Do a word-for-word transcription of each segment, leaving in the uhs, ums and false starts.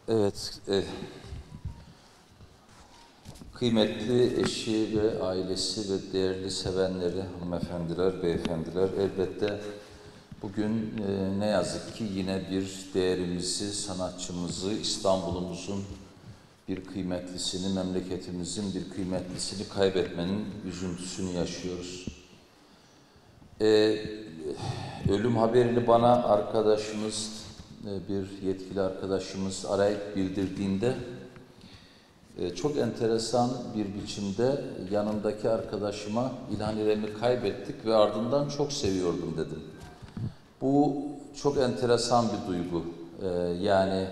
Evet, e, kıymetli eşi ve ailesi ve değerli sevenleri, hanımefendiler, beyefendiler, elbette bugün e, ne yazık ki yine bir değerimizi, sanatçımızı, İstanbul'umuzun bir kıymetlisini, memleketimizin bir kıymetlisini kaybetmenin üzüntüsünü yaşıyoruz. E, ölüm haberini bana arkadaşımız, bir yetkili arkadaşımız arayıp bildirdiğinde çok enteresan bir biçimde yanımdaki arkadaşıma İlhan İrem'i kaybettik ve ardından çok seviyordum dedim. Bu çok enteresan bir duygu. Yani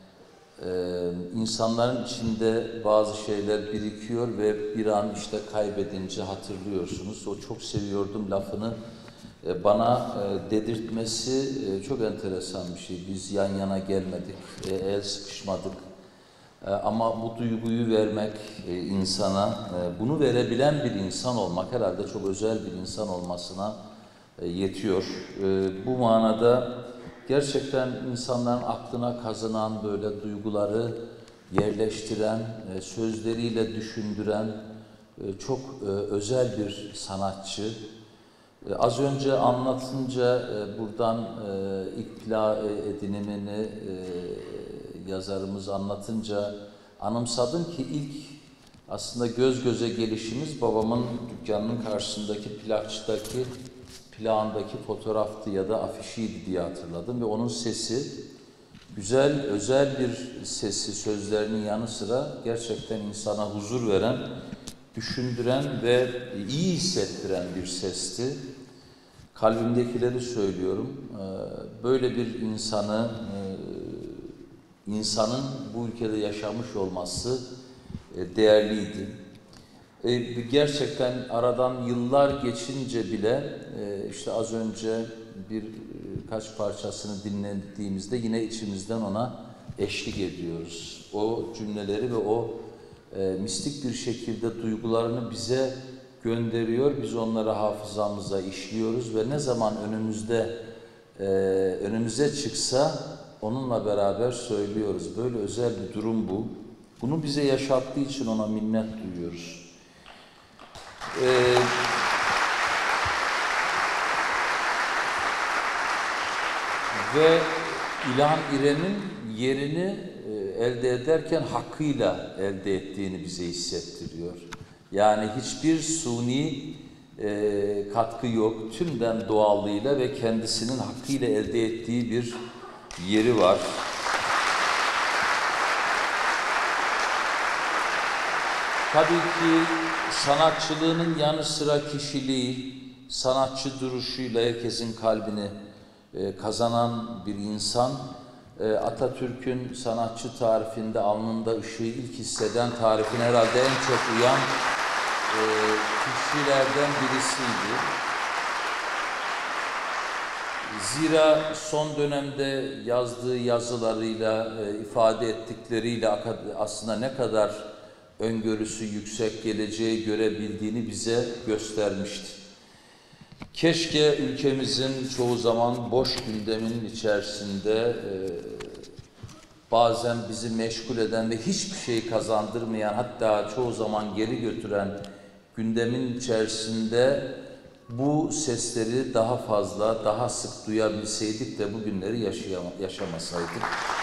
insanların içinde bazı şeyler birikiyor ve bir an işte kaybedince hatırlıyorsunuz. O çok seviyordum lafını bana dedirtmesi çok enteresan bir şey. Biz yan yana gelmedik, el sıkışmadık. Ama bu duyguyu vermek insana, bunu verebilen bir insan olmak herhalde çok özel bir insan olmasına yetiyor. Bu manada gerçekten insanların aklına kazınan böyle duyguları yerleştiren, sözleriyle düşündüren çok özel bir sanatçı. Az önce anlatınca buradan ikla edinimini yazarımız anlatınca anımsadım ki ilk aslında göz göze gelişimiz babamın dükkanının karşısındaki plakçıdaki plağındaki fotoğraftı ya da afişiydi diye hatırladım ve onun sesi güzel, özel bir sesi, sözlerinin yanı sıra gerçekten insana huzur veren, düşündüren ve iyi hissettiren bir sesti. Kalbimdekileri söylüyorum. Böyle bir insanı, insanın bu ülkede yaşamış olması değerliydi. Gerçekten aradan yıllar geçince bile işte az önce birkaç parçasını dinlediğimizde yine içimizden ona eşlik ediyoruz. O cümleleri ve o E, mistik bir şekilde duygularını bize gönderiyor. Biz onları hafızamıza işliyoruz ve ne zaman önümüzde e, önümüze çıksa onunla beraber söylüyoruz. Böyle özel bir durum bu. Bunu bize yaşattığı için ona minnet duyuyoruz. E, ve İlhan İrem'in yerini elde ederken hakkıyla elde ettiğini bize hissettiriyor. Yani hiçbir suni e, katkı yok. Tümden doğallığıyla ve kendisinin hakkıyla elde ettiği bir yeri var. Tabii ki sanatçılığının yanı sıra kişiliği, sanatçı duruşuyla herkesin kalbini e, kazanan bir insan. Atatürk'ün sanatçı tarifinde alnında ışığı ilk hisseden tarifine herhalde en çok uyan e, kişilerden birisiydi. Zira son dönemde yazdığı yazılarıyla, e, ifade ettikleriyle aslında ne kadar öngörüsü yüksek, geleceği görebildiğini bize göstermişti. Keşke ülkemizin çoğu zaman boş gündemin içerisinde e, bazen bizi meşgul eden ve hiçbir şey kazandırmayan, hatta çoğu zaman geri götüren gündemin içerisinde bu sesleri daha fazla, daha sık duyabilseydik de bu günleri yaşamasaydık.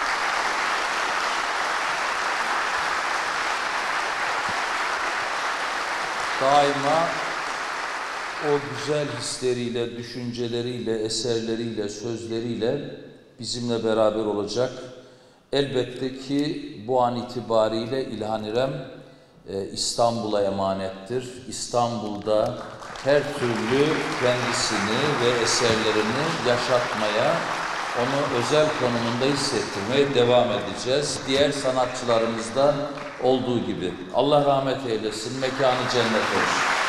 Daima o güzel hisleriyle, düşünceleriyle, eserleriyle, sözleriyle bizimle beraber olacak. Elbette ki bu an itibariyle İlhan İrem e, İstanbul'a emanettir. İstanbul'da her türlü kendisini ve eserlerini yaşatmaya, onu özel konumunda hissettirmeye devam edeceğiz. Diğer sanatçılarımızda olduğu gibi. Allah rahmet eylesin, mekanı cennet olsun.